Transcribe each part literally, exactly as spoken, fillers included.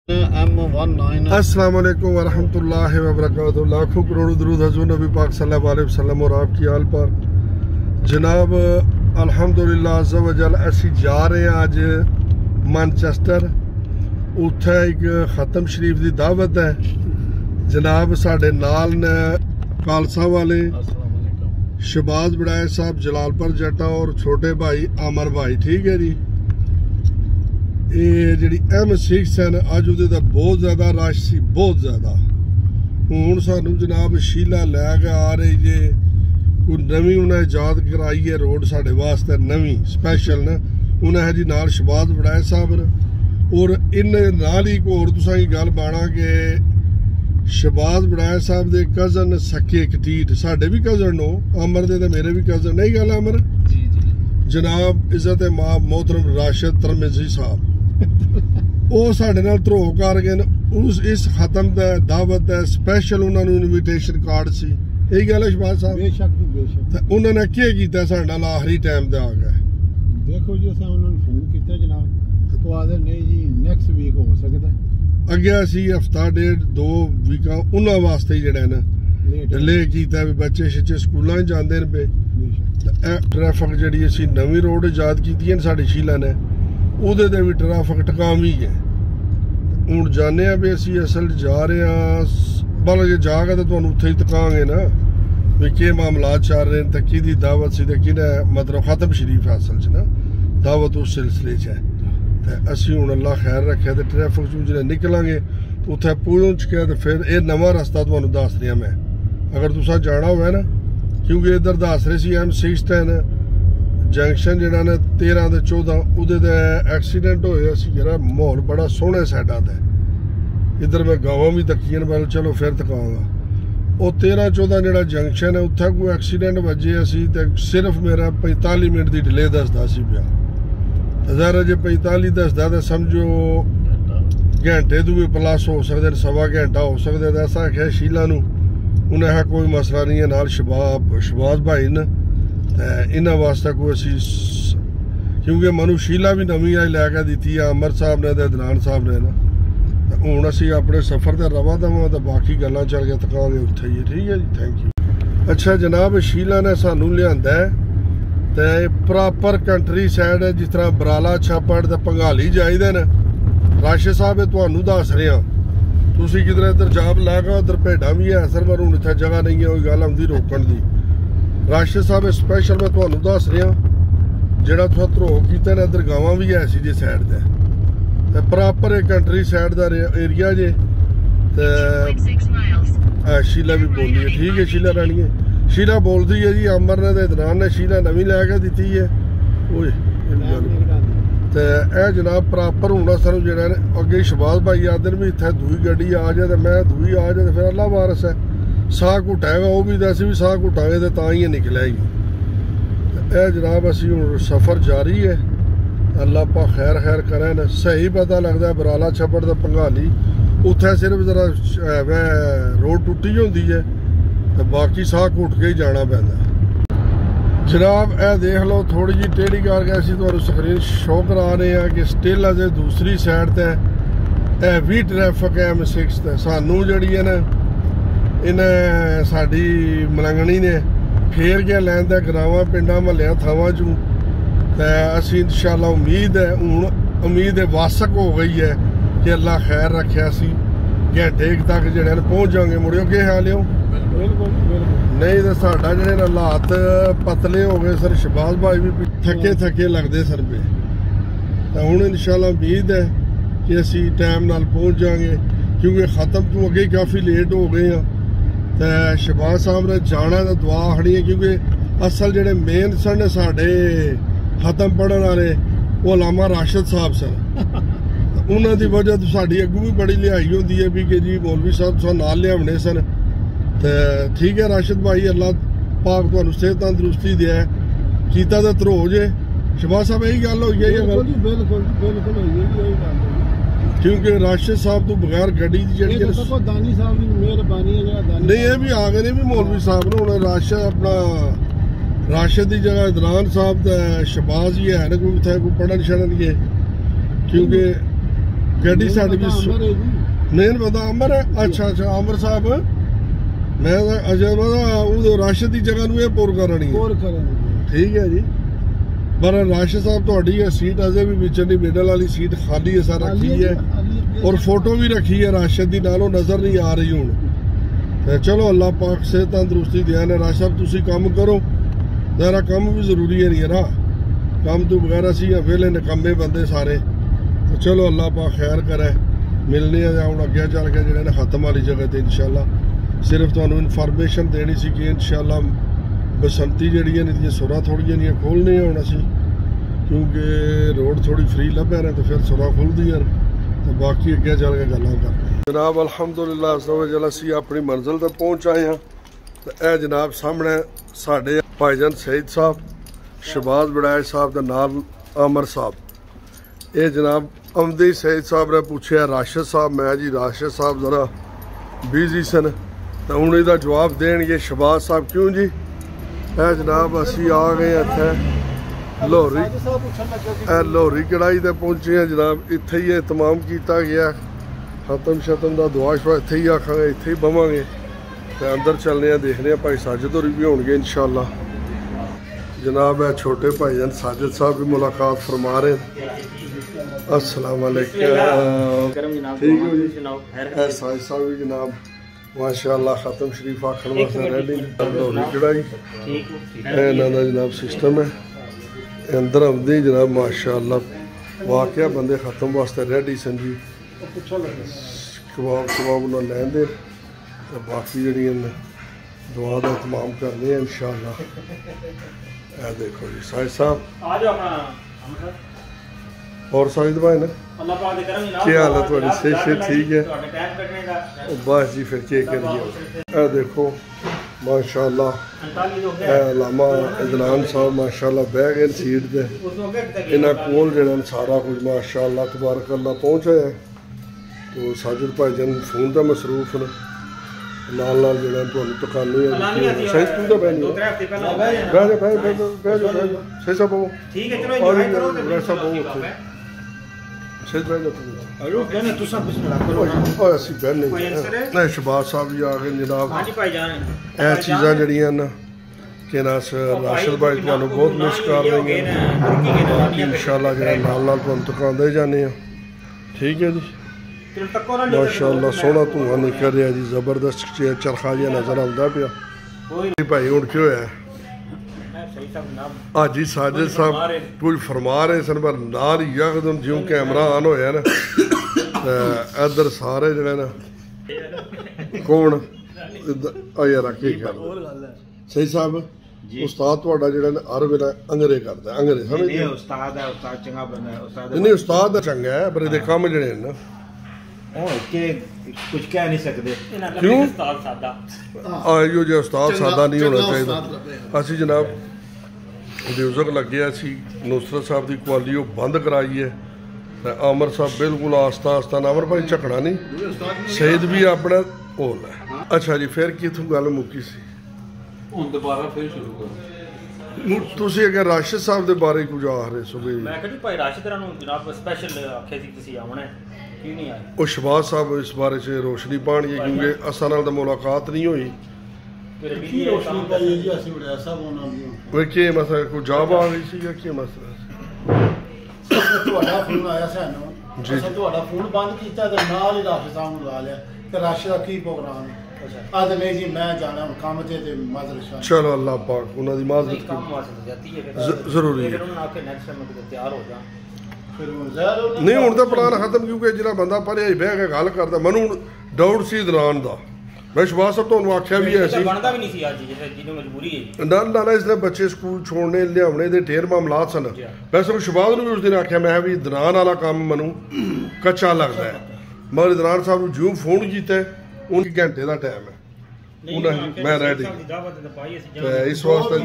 अस्सलाम वालेकुम वरहमतुल्लाहि वबरकातुहू। लाखों करोड़ों दरूद हज़ूर नबी पाक सल्लल्लाहु अलैहि वसल्लम और आपकी हाल पर। जनाब अल्हम्दुलिल्लाह अज़्ज़ा वजल असी जा रहे हैं अज मैनचेस्टर। उत्थे एक खत्म शरीफ की दावत है। जनाब साढ़े नाल ने खालसा वाले शहबाज बड़ाए साहब, जलालपुर जट्टा और छोटे भाई अमर भाई। ठीक है जी। ये जी एम सिक्स है अज उहदे बहुत ज़्यादा रश सी, बहुत ज़्यादा। हुण सानू जनाब शीला लैके आ रही जे कोई नवी उन्हें ईजाद कराई है रोड साढ़े वास्ते नवी स्पैशल ने। उन्हें है जी नाल शहबाज बड़ाए साहब ने और इन नाल ही होर तुसां गल बाना कि शहबाज बड़ाए साहब दे कज़न सके कटीट साढ़े भी कज़न हो, अमर दे ते मेरे भी कज़न। नहीं गल अमर जी जी। जनाब इज्जत मां मोहतरम राशिद तरमिज़ी साहब वो साढ़े नाल धरो कर गए उस इस खत्म दा दावत दा स्पैशल उन्होंने इनविटेशन कार्ड सी। यही गल है शहबाज साहब? बेशक बेशक। उन्होंने क्या किया साढ़े नाल आखिरी टाइम ते आ गए? देखो जी असां उन्होंने फोन किया जनाब, वो आदे नहीं जी नेक्स्ट वीक हो सकता। अगे असी हफ्ता डेढ़ दो वीक उन्होंने वास्ते जड़ा ना ले किया भी बच्चे शच्चे स्कूलों जाते हैं पे। ट्रैफिक जी असी नवी रोड ईजाद की साड़ी शीला ने ਉਹਦੇ ਤੇ ਵੀ ट्रैफिक टकावी है। ਹੁਣ जाने भी असी असल जा रहे हैं बल जे जाके तो तुहानू उत्थे ही तकांगे ना भी के मामलात चल रहे हैं, की दी दावत सी कि मतलब खत्म शरीफ है असल च ना दावत उस सिलसिले च है। तो असी हुण अल्लाह खैर रखे तो ट्रैफिक चों जिहड़े निकलांगे उत्थे पहुंच के तो फिर ये नवा रस्ता तुहानू दस रहा मैं अगर तुसां जाना होवे ना, क्योंकि इधर दस रहे सी एम सिक्सटीन जंक्शन जरा ने तेरह तो चौदह उहदे एक्सीडेंट होया सी। जरा माहौल बड़ा सोहने साइडा ते इधर मैं गावां भी तकियन वाल चलो फिर तकाऊंगा। वो तेरह चौदह जरा जंक्शन है उत्थे कोई एक्सीडेंट वजे सी ते सिर्फ मेरा पैंताली मिनट की डिले दसदा सी पिया। ज़रा जे पैंताली दसदा तो समझो घंटे तो भी प्लस हो सकते, सवा घंटा हो सकता। तो असा आख्या शीला नू, उन्हें आख्या कोई मसला नहीं है, नाल शबाब शहबाज भाई ने इन्होंने वास्ते कोई असी क्योंकि मनु शीला भी नवी आई लैके दी है अमर साहब ने अदनान साहब ने ना। हूँ असी अपने सफर से रवा दवा तो बाकी गल्लां चल के तकांगे उत्थे ही। ठीक है जी, थैंक यू। अच्छा जनाब शीला ने सानू लिआंदा है तो प्रॉपर कंट्री साइड है, जिस तरह बराला छापड़ तो पंगाली जाइदे ने। राशिद साहब तुहानू दस रहे हैं तुसीं किधर इधर जाब लैके उधर भेडां भी है सर, पर हूँ इत्थे जगह नहीं है कोई गल आउंदी रोकण दी। राशिद साहब स्पैशल मैं तुहानू दस रहा जिहड़ा तुहां धरो कीता ना इधर गावां भी है सी जी साइड ते ते प्रॉपर एक कंट्री साइड दा एरिया जे ते शीला भी बोलदी है। ठीक है शीला रानी है, शीला बोलदी है जी अमर ने ते इदनान ने शीला नवी लैके दी है। ओए ते ए जनाब प्रॉपर हूँ सानू जिहड़ा अगे शहबाज भाई आदन भी इत्थे दूई गड्डी आ जाए तो मैं दूई आ जाए तो फिर अल्लाह वारस है। साह घुटाएगा वो भी तो असी भी साह घुटांगे तो तां ही निकलेगी। ए जनाब असी हूँ सफ़र जारी है, अल्लाह पा खैर खैर करें ना। सही पता लगता है बराला छप्पड़ तो पंगाली उत्थे सिर्फ जरा रोड टुटी होंदी है तो बाकी साह घुट के ही जाना पैंदा। जनाब ए देख लो थोड़ी जी टेढ़ी करके असी तुहानू स्क्रीन शो करा रहे हैं कि स्टिल अजे दूसरी साइड ते ए भी ट्रैफिक है एम सिक्स ते सानू जड़ी है ना इन्हें साड़ी मलंगनी ने फेर गया लैन दे ग्रावां पिंडां महल्लियां थावां चों। ते असी इंशाअल्लाह उम्मीद है हूँ उम्मीद है वासक हो गई है कि अल्लाह खैर रखे असी घंटे तक जड़े पहुँच जाएंगे। मुड़ियो के हाल हो? नहीं तो साडा जड़े हालात पतले हो गए सर, शहबाज भाई भी थके थके लगते सर पे। तो हूँ इंशाअल्लाह उम्मीद है कि असी टाइम नाल पहुँच जाएंगे क्योंकि ख़त्म तो अगे काफ़ी लेट हो गए हैं। तो शहबाज साहब ने जाना तो दुआ खड़ी है क्योंकि असल जेडे मेन सन साढ़े खत्म पढ़ने वाले वो अलामा राशिद साहब सन। उन्हों की वजह तो साड़ी अगू भी बड़ी लिहाई होती है भी कि जी मौलवी साहब तुम नाल लियावने सन। तो ठीक है राशिद भाई अल्लाह पाक तुहानू सेहत तंदरुस्ती दे कीता तो धरो जे। शहबाज साहब यही गल हो गई क्योंकि राशिद साहब तो बगैर गड्डी की जी दानी साहब की मेहरबानी है नहीं ये भी आ गए ने भी मौलवी साहब ने हूँ राशिद अपना राशिद की जगह इदनान साहब शहबाज ही है ना कोई इतने कोई पढ़न शढ़न गए क्योंकि ਗੱਡੀ ਸਾਡੀ ਵੀ ਮੇਨ ਬੰਦਾ ਅਮਰ ਹੈ। ਅੱਛਾ ਅੱਛਾ ਅਮਰ ਸਾਹਿਬ ਮੈਂ ਅਜੇ ਮੈਂ ਉਹ ਰਾਸ਼ਦ ਦੀ ਜਗ੍ਹਾ ਨੂੰ ਇਹ ਪੁਰ ਕਰਨੀ ਹੈ। ਠੀਕ ਹੈ ਜੀ। ਪਰ ਰਾਸ਼ਦ ਸਾਹਿਬ ਤੁਹਾਡੀ ਹੈ ਸੀਟ ਅਜੇ ਵੀ ਵਿੱਚ ਦੀ ਮਿਡਲ ਵਾਲੀ ਸੀਟ ਖਾਲੀ ਹੈ ਸਾਰਾ ਕੀ ਹੈ ਔਰ ਫੋਟੋ ਵੀ ਰੱਖੀ ਹੈ ਰਾਸ਼ਦ ਦੀ ਨਾਲ ਉਹ ਨਜ਼ਰ ਨਹੀਂ ਆ ਰਹੀ ਹੁਣ ਤੇ ਚਲੋ ਅੱਲਾਹ ਪਾਕ ਸੇ ਤੰਦਰੁਸਤੀ ਦਿਆ ਨੇ। ਰਾਸ਼ਦ ਸਾਹਿਬ ਤੁਸੀਂ ਕੰਮ ਕਰੋ ਜ਼ਰਾ ਕੰਮ ਵੀ ਜ਼ਰੂਰੀ ਹੈ ਨਹੀਂ ਨਾ ਕੰਮ ਤੋਂ ਬਗੈਰ ਅਸੀਂ ਵੇਲੇ ਨਿਕੰਮੇ ਬੰਦੇ ਸਾਰੇ ਚਲੋ ਅੱਲਾਹ ਪਾਕ ਖੈਰ ਕਰੇ ਮਿਲਨੇ ਆ ਹੁਣ ਅੱਗੇ ਚੱਲ ਕੇ ਜਿਹੜੇ ਨੇ ਖਤਮ ਵਾਲੀ ਜਗ੍ਹਾ ਤੇ ਇਨਸ਼ਾਅੱਲਾ ਸਿਰਫ ਤੁਹਾਨੂੰ ਇਨਫੋਰਮੇਸ਼ਨ ਦੇਣੀ ਸੀ ਕਿ ਇਨਸ਼ਾਅੱਲਾ ਬਸੰਤੀ ਜਿਹੜੀਆਂ ਨੇ ਦੀਆਂ ਸੁਰਾਂ ਥੋੜੀਆਂ ਨਹੀਂ ਖੋਲ੍ਹਣੀਆਂ ਹੁਣ ਅਸੀਂ ਕਿਉਂਕਿ ਰੋਡ ਥੋੜੀ ਫ੍ਰੀ ਲੱਭਿਆ ਨੇ ਤੇ ਫਿਰ ਸੁਰਾਂ ਖੁੱਲਦੀਆਂ ਤੇ ਬਾਕੀ ਅੱਗੇ ਚੱਲ ਕੇ ਗੱਲਾਂ ਕਰਦੇ ਜਨਾਬ ਅਲਹਮਦੁਲਿਲਾ ਅਜ਼ਵਜਲ ਅਸੀਂ ਆਪਣੀ ਮੰਜ਼ਿਲ ਤੇ ਪਹੁੰਚ ਆਏ ਹਾਂ ਤੇ ਇਹ ਜਨਾਬ ਸਾਹਮਣੇ ਸਾਡੇ ਭਾਈਜਾਨ ਸਈਦ ਸਾਹਿਬ ਸ਼ਬਾਜ਼ ਬੜਾਇ ਸਾਹਿਬ ਦੇ ਨਾਲ ਅਮਰ ਸਾਹਿਬ ਇਹ ਜਨਾਬ ਅਮਦੀ ਸਈਦ ਸਾਹਿਬ ਨੇ ਪੁੱਛਿਆ ਰਾਸ਼ਦ ਸਾਹਿਬ ਮੈਂ ਜੀ ਰਾਸ਼ਦ ਸਾਹਿਬ ਜ਼ਰਾ ਬਿਜ਼ੀ ਸਨ ਤਾਂ ਹੁਣ ਇਹਦਾ ਜਵਾਬ ਦੇਣਗੇ ਸ਼ਬਾਜ਼ ਸਾਹਿਬ ਕਿਉਂ ਜੀ ਇਹ ਜਨਾਬ ਅਸੀਂ ਆ ਗਏ ਇੱਥੇ ਲਾਹੌਰੀ ਇਹ ਲਾਹੌਰੀ ਕੜਾਈ ਤੇ ਪਹੁੰਚੇ ਹਾਂ ਜਨਾਬ ਇੱਥੇ ਹੀ ਇਤਮਾਮ ਕੀਤਾ ਗਿਆ ਖਤਮ ਸ਼ਤਮ ਦਾ ਦੁਆ ਸ਼ੁਆ ਇੱਥੇ ਹੀ ਆਖਾਂਗੇ ਇੱਥੇ ਹੀ ਬਵਾਂਗੇ ਤੇ ਅੰਦਰ ਚੱਲਦੇ ਹਾਂ ਦੇਖਦੇ ਹਾਂ ਭਾਈ ਸਾਜਦ ਹੋਰੀ ਵੀ ਹੋਣਗੇ ਇਨਸ਼ਾਅੱਲਾ जनाब है छोटे भाईजान साजिद साहब भी मुलाकात फरमा रहे हैं अस्सलाम वालेकुम ठीक हो जी साजिद साहब भी जनाब माशाअल्लाह ख़त्म शरीफ आखन वास्ते रेडी लाहौरी कढ़ाई इन्हां दा जनाब सिस्टम है अंदर आउंदे जनाब माशाअल्लाह वाकया बंदे ख़त्म वास्ते रेडी सन जी कबाब कबाब ना लैंदे ते बाकी जड़ियां दुआ का इंतजाम करने हैं इंशाअल्लाह ए देखो जी साहिद साहब आ जाओ अपना और साहिद भाई ना अल्लाह पाक दे करम जनाब क्या हाल है तुम्हारी सेहत से ठीक है ਤੁਹਾਡੇ ਟਾਈਮ ਕੱਢਣੇ ਦਾ बस जी फिर क्या करिए ए देखो माशाअल्लाह ए लामा इदनान साहब माशाअल्लाह बैठ गए सीट ते इन्हां कोल जेड़ा सारा कुछ माशाअल्लाह तबारक अल्लाह पहुंचा है तो साजिद भाईजान फोन दा मसरूफ ने नाल नाल जेड़ा तुहानू तकानी है सही तू तो बैठ दो तीन हफ्ते पहले बैठ जा बैठ जा बैठ जा सही सब हो ठीक है चलो एंजॉय करो ते वैसा बहुत है सही बैठ जा तू अरे कहने तू सब बिस्मिल्लाह करो ओए ਅਸੀਂ ਬੈਠ ਨਹੀਂ ਨਹੀਂ ਸ਼ਬਾਜ਼ ਸਾਹਿਬ ਵੀ ਆ ਗਏ ਜਨਾਬ ਹਾਂਜੀ ਭਾਈ ਜਾਨ ਇਹ ਚੀਜ਼ਾਂ ਜਿਹੜੀਆਂ ਨਾ ਕਿ ਨਾਸ ਰਾਸ਼ਦ ਭਾਈ ਤੁਹਾਨੂੰ ਬਹੁਤ ਮਿਸ ਕਰ ਰਹੇ ਨੇ ਇਨਸ਼ਾਅੱਲਾ ਜਿਹੜਾ ਨਾਲ ਨਾਲ ਤੁਹਾਨੂੰ ਤਕਾਉਂਦੇ ਜਾਂਦੇ ਆ ਠੀਕ ਹੈ ਜੀ माशाअल्लाह सोहना धुआं निकल रहा जी जबरदस्त चरखा जिहा नजर आता पिया भाई हुण क्यों है हाजी साजिद साहब कुछ फरमा रहे सन पर नाल ही यकदम ज्यों कैमरा ऑन होया ना इधर सारे जने ना कौन यार की गल सही साहब उस्ताद तुहाडा जेड़ा ना हर वेला अंगरे करदा अंगरे समझदे नहीं उस्ताद है उस्ताद चंगा बंदा है उस्ताद नहीं उस्ताद चंगा है पर इहदे काम जेड़े ना के कुछ कह नहीं सकते क्यों उस्ताद सादा आयो जो उस्ताद सादा नहीं होना चाहिए असी जनाब म्यूजिक लगे सी नुसरत साहब की क्वालिटी वो बंद कराई है अमर साहब बिल्कुल आस्ता आस्ता अमर भाई झकना नहीं सईद भी अपना होल है अच्छा जी फिर कितों गल मुक्की सी हुण दोबारा फिर शुरू करो ਤੁਸੀਂ ਅਗਰ ਰਾਸ਼ਦ ਸਾਹਿਬ ਦੇ ਬਾਰੇ ਕੁਝ ਆਖ ਰਹੇ ਸੋ ਵੀ ਮੈਂ ਕਹਿੰਦੀ ਭਾਈ ਰਾਸ਼ਦ ਰਾਂ ਨੂੰ ਜਨਾਬ ਸਪੈਸ਼ਲ ਆਖਿਆ ਸੀ ਤੁਸੀਂ ਆਉਣਾ ਕਿਉਂ ਨਹੀਂ ਆਏ ਉਹ ਸ਼ਬਾਜ਼ ਸਾਹਿਬ ਇਸ ਬਾਰੇ 'ਚ ਰੋਸ਼ਨੀ ਪਾਣਗੇ ਕਿਉਂਕਿ ਅਸਾਂ ਨਾਲ ਤਾਂ ਮੁਲਾਕਾਤ ਨਹੀਂ ਹੋਈ ਕੀ ਰੋਸ਼ਨੀ ਪਾਈ ਜੀ ਅਸੀਂ ਬੜਾ ਸਾਹਿਬ ਉਹਨਾਂ ਨੂੰ ਉਹ ਕੀ ਮਸਲਾ ਕੋਈ ਜਵਾਬ ਆ ਗਈ ਸੀ ਜਾਂ ਕੀ ਮਸਲਾ ਤੁਹਾਡਾ ਫੋਨ ਆਇਆ ਸਾਨੂੰ ਅਸੀਂ ਤੁਹਾਡਾ ਫੋਨ ਬੰਦ ਕੀਤਾ ਤੇ ਨਾਲ ਹੀ ਰਾਸ਼ਦ ਸਾਹਿਬ ਨੂੰ ਲਾ ਲਿਆ ਤੇ ਰਾਸ਼ਦ ਦਾ ਕੀ ਪ੍ਰੋਗਰਾਮ ਹੈ आज नहीं जी मैं जाना हूं काम थे ते माजरत चलो अल्लाह पाक उन्हां दी माजरत काम वास्ते जाती है जरूरी है फिर उन्हां आके नेक्स्ट टाइम मैं तैयार हो जा फिर ज़ाहिर नहीं हुण दा प्लान खत्म क्योंकि जिहड़ा बंदा परे बैठ के गल करदा मनु डाउट सी दरान दा मैं शबाज साहब तुहानू आख्या भी है सी बनदा भी नहीं सी आज जिहदी मजबूरी है ना ना इसलिए बच्चे स्कूल छोड़ने लियावने दे ढेर मामलात सन मैं सिर्फ शबाज नू भी उस दिन आख्या मैं भी दरान वाला काम मनु कच्चा लगदा है मगर दरान साहब नू जूं फोन कीता उनकी घंटे का टाइम है मैं रेडी इस वास्ते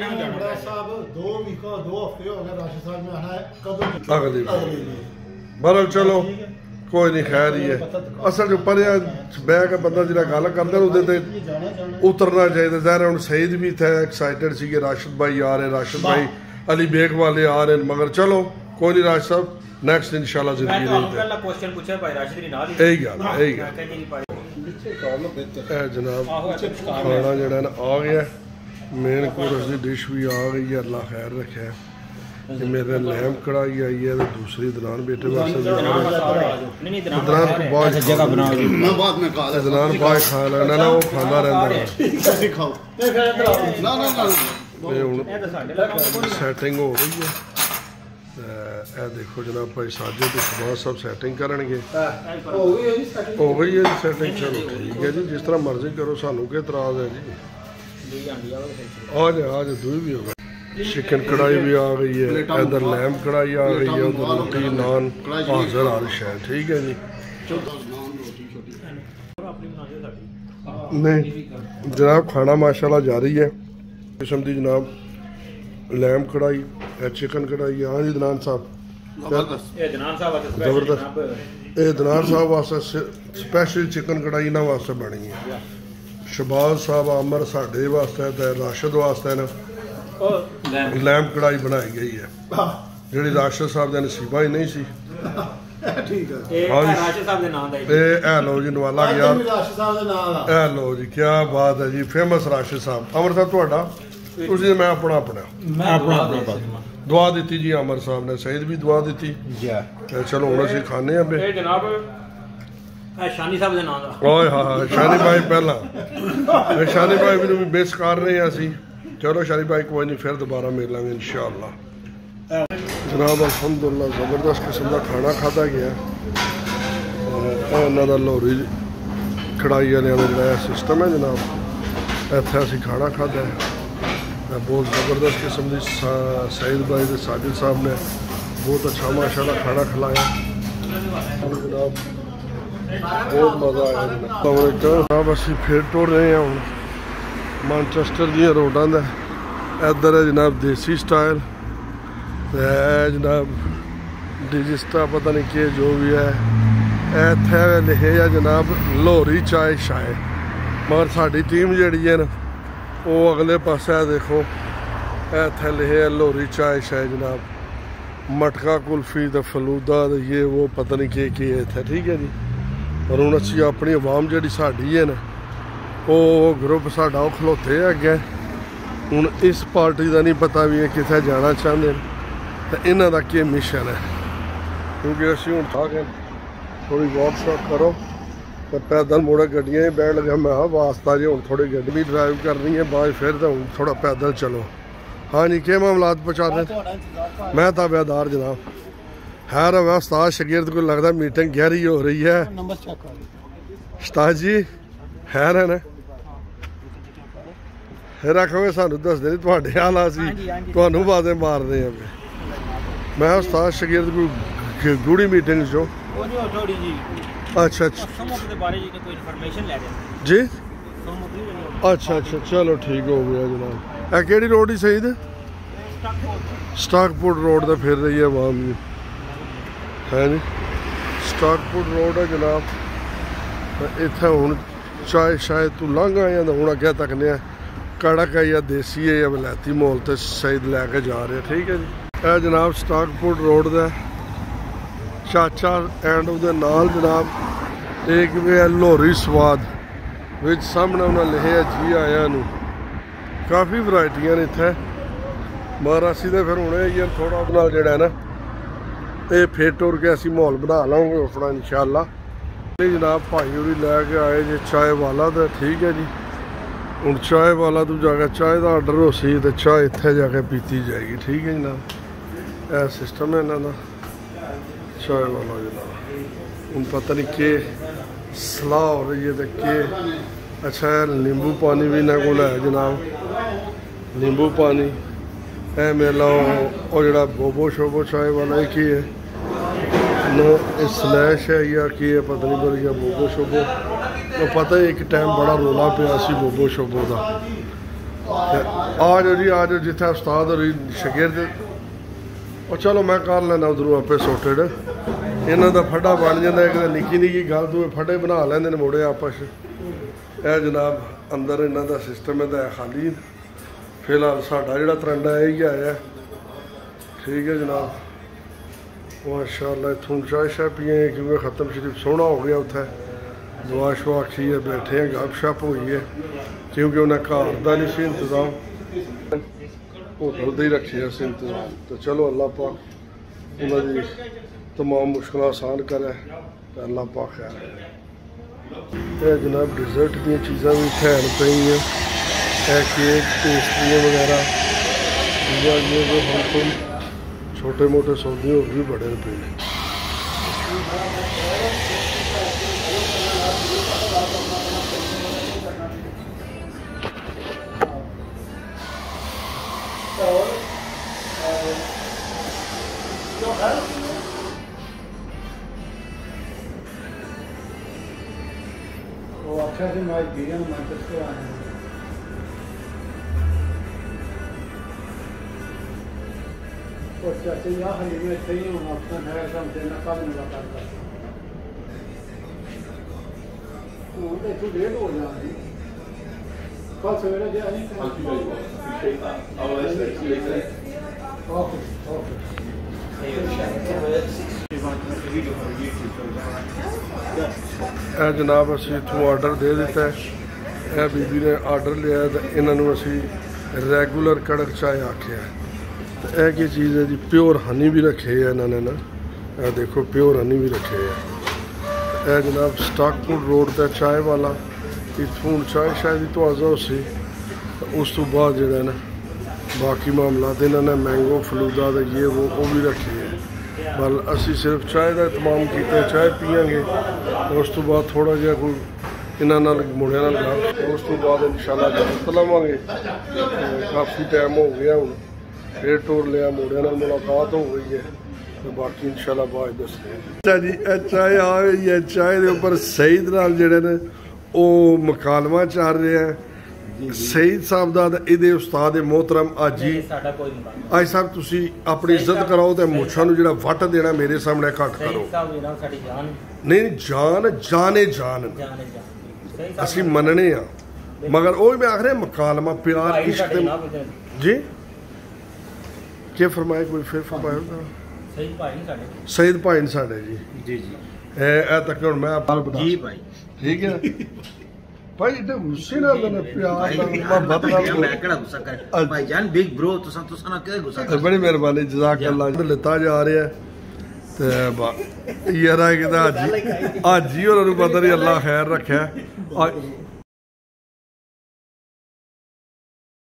बहरहाल चलो कोई नहीं खैर ही है असल जो पर बह के बंदा जो गल करता उहदे उतरना चाहिए ज़ाहिर हुण सईद भी थे एक्साइटेड सी राशिद भाई आ रहे राशिद भाई अली बेग वाले आ रहे मगर चलो कोई नहीं राशिद साहब ਨੈਕਸਟ ਇਨਸ਼ਾਅੱਲਾ ਜ਼ਿੰਦਗੀ ਮੈਂ ਤੁਹਾਨੂੰ ਕੁਐਸਚਨ ਪੁੱਛਿਆ ਭਾਈ ਰਾਸ਼ਿਦ ਦੀ ਨਾਲ ਹੀ ਇਹੀ ਗੱਲ ਇਹੀ ਗੱਲ ਇਹ ਜਨਾਬ ਖਾਣਾ ਜਿਹੜਾ ਨਾ ਆ ਗਿਆ ਮੇਨ ਕੋਰਸ ਦੀ ਡਿਸ਼ ਵੀ ਆ ਗਈ ਹੈ ਅੱਲਾ ਖੈਰ ਰੱਖਿਆ कि मेरे लैम कढ़ाई आई है तो दूसरी दनान बेटे वास्ते दनान को बहुत जगह बना मैं बाद में खा दनान बहुत खा लेना ना वो खाना रहता है खाओ ना ना ना सैटिंग हो गई है ਇਹ ਦੇਖੋ ਜਨਾਬ ਭਾਈ ਸਾਜੇ ਤੇ ਸ਼ਬਾਜ਼ ਸਭ ਸੈਟਿੰਗ ਕਰਨਗੇ ਹੋ ਗਈ ਹੈ ਜੀ ਸੈਟਿੰਗ ਹੋ ਗਈ ਹੈ ਜੀ ਸੈਟਿੰਗ ਚਲੋ ਠੀਕ ਹੈ ਜੀ ਜਿਸ ਤਰ੍ਹਾਂ ਮਰਜ਼ੀ ਕਰੋ ਸਾਨੂੰ ਕੀ ਇਤਰਾਜ਼ ਹੈ ਜੀ ਆ ਜਾ ਆ ਜਾ ਦੂਈ ਵੀ ਹੋ ਗਈ चिकन कढ़ाई भी आ गई है इधर लैम कढ़ाई आ गई है उधर रोटी नान हाजिर आरिश है ठीक है जी नहीं जनाब खाना माशाल्लाह जारी है किस्म दी जनाब लैम कढ़ाई चिकन कढ़ाई हाँ जी दनान साहब जबरदस्त ये दनान साहब वास्ते स्पैशल चिकन कढ़ाई इन्होंने वास्ते बनी है शबाज साहब अमर साढ़े वास्ते राशिद वास्ते ना लैम कढ़ाई बनाई गई है जी राशिद साहब का नसीबा ही नहीं सी लो जी नवाला गया लो जी क्या बात है जी फेमस राशिद साहब अमर साहब थोड़ा तुझे मैं अपना अपना दुआ दी जी अमर साहब ने सईद भी दुआ दी चलो हम अस खाने शानी साहब दे नाम दा ओए हाँ शानी भाई पहला शानी भाई भी बेस कर रहे हैं असी चलो शानी भाई कोई नहीं फिर दोबारा मिल लेंगे इंशाअल्लाह जनाब अल्हम्दुलिल्लाह जबरदस्त किस्म का खाना खाता गया इन्हों का लाहौरी कढ़ाई वाले का जोड़ा सिस्टम है जनाब इतने असी खाना खादा है बहुत ज़बरदस्त किस्म की सईद भाई के साजिद साहब ने बहुत अच्छा माशाल्लाह खाना खिलाया जनाब बहुत मज़ा आया जनाब असी फिर टुर रहे हैं हूँ मैनचेस्टर दी रोडां दा इधर है जनाब देसी स्टाइल जनाब डिजिस्टा पता नहीं कि जो भी है इत्थे लिखे है जनाब लाहौरी चाय शाय मगर साडी टीम जिहड़ी है ना वो अगले पासे देखो इत्थे लिखे है लाहौरी चाय शाय जनाब मटका कुल्फी दा फलूदा दा ये वो पता नहीं कि कि इत्थे ठीक है जी और हुण असीं अपनी आवाम जिहड़ी साडी है ना वो ग्रुप साडा खलोते अगे हूँ इस पार्टी का नहीं पता भी कितने जाना चाहते हैं तो इन्हों का क्या मिशन है क्योंकि असी हूँ था कि थोड़ी वॉक शॉक करो तो पैदल मुड़े गड्डियां ही बैठ लगा मैं वास्ता जी हूँ थोड़ी गड्डी भी ड्राइव करनी है बाद फिर तो हूँ थोड़ा पैदल चलो हाँ जी क्या मामलात पहुँचा दें मैं ताबेदार जनाब है रहा उस्ताद शगीर्द को लगता मीटिंग गहरी हो रही है उस्ताद जी है ना रखोगे सानू दसदे नहीं तुहाडे हाल असी तुहानू बातें मारदे हैं मैं उस्ताद शगीर्द कोई गूढ़ी मीटिंग चो अच्छा अच्छा जी अच्छा अच्छा चलो ठीक हो गया जनाब ए केड़ी रोड ही सही थे स्टॉकपुट रोड तो फिर रही है आवाम जी है जी स्टॉकपुट रोड है जनाब इत्थे हुण चाय शायद तू लंघ आया तो हूँ अगे तकने कड़क है या देसी है या वलैती मोल तो सईद लैके जा रहे ठीक है जी यह जनाब स्टॉकपुट रोड का चाचा एंड उसके नाल जनाब एक भी है लाहौरी स्वाद विच सामने उन्हें लिखे है जी आया नू काफ़ी वरायटियां ने इत्थे मगर असी तो फिर हूँ यार थोड़ा नाल जिहड़ा ना ये फिर टुर के असी माहौल बना लाँगे अपना इंशाअल्लाह जनाब भाई होरी लैके आए जी चाय वाला तो ठीक है जी हूँ चाय वाला तू जाके चाय का आर्डर हो सी तो चाय इत्थे जाके पीती जाएगी ठीक है जनाब यह सिस्टम है इन्हों का चाय वाला जनाब हूँ पता नहीं के सलाह हो रही है तो के अच्छा नींबू पानी भी इन्होंने को है जनाब नींबू पानी है मेला और जरा बोबो शोबो चाय वाला एक ही है नो स्लैश है या की है पता नहीं पर या बोबो शोबो तो पता है एक टाइम बड़ा रोला पिया सी बोबो शोबो का आज जी आज जिथे उस्ताद और शगिर्द और चलो मैं कर लेना उधरों आपे सोटेड इन्हों का फड्डा बन जाता एक निक्की निक्की गल दूए फड्डे बना लेंगे मुड़े आपस यह जनाब अंदर इन्हों का सिस्टम है खाली फिलहाल साडा जिहड़ा तरंडा यही आया ठीक है जनाब माशाअल्लाह इत्थों चाय शाय पिए क्योंकि ख़त्म शरीफ सोहना हो गया उत्थे दुआ शुआ आखी है बैठे हैं गप शप हुई है क्योंकि उन्हें घर का नहीं सी इंतजाम होटल का ही रखिया से इंतजाम तो चलो अल्लाह पाक उन्होंने तमाम मुश्किल आसान करे अल्लाह पाक खैर है जनाब डिजर्ट दी चीज़ां भी ठहर पई हैं केक पेस्ट्रियाँ वगैरह ये जो हम छोटे मोटे सौदे होर भी बड़े पे वो अच्छा से मैं बिरयानी मैनचेस्टर आए हैं और चाचा यहाँ खाली में चाहिए हूँ अपना है सब देना कल मुलाकात करता हूँ तो तो लेट हो जाती कल सवेरे जो नहीं ओके ओके ਇਹ जनाब ਅਸੀਂ इतों आर्डर दे दिता है ਇਹ बीबी ने आर्डर लिया तो इन्होंने असी रेगूलर कड़क चाय आख्या है तो यह की चीज़ है जी प्योर हनी भी रखे है इन्होंने ना यह देखो प्योर हनी भी रखे है यह जनाब स्टॉकपुर रोड पर चाय वाला इतों चाय शायद तो आजा उसी उस तो बाद जो ना बाकी मामला इन्होंने मैंगो फलूदा ये वो वो भी रखे है बल असी सिर्फ चाय का इतमाम किया चाय पियेंगे उस तो बाद थोड़ा जहा कोई इन्होंने मुड़िया उस तो बाद इंशाल्लाह जन्नत लवांगे काफ़ी टाइम हो गया हूँ फिर टूर लिया मुड़िया मुलाकात हो गई है तो बाकी इंशाल्लाह बाद दसते अच्छा जी चाय आ गई है चाय के उपर सईद नाल जेडे ने वो मुकालमा चल रहे हैं सईद साहब का ये उस्ताद मोहतरम आज जी आज साहब तुसी अपनी इज्जत कराओ तो मुछा नूं जिहड़ा वट देना मेरे सामने घट करो नहीं जान जाने जान असी मनने आ मगर वो मैं आख रहा मुकालमा प्यार इश्क जी क्या फरमाए कोई फिर फरमाया सईद भाई ने साडे जी जी जी ए तक हुण मैं जी भाई ठीक है भाई इतने गुस्से ना करना प्यार मोहब्बत ना मैं केड़ा गुस्सा कर भाई जान बिग ब्रो तुसा तुसा ना के गुस्सा कर बड़ी मेहरबानी जज़ाकल्लाह लेता जा रहा है ते यार है कि आज आज ही उन्होंने पता नहीं अल्लाह खैर रखे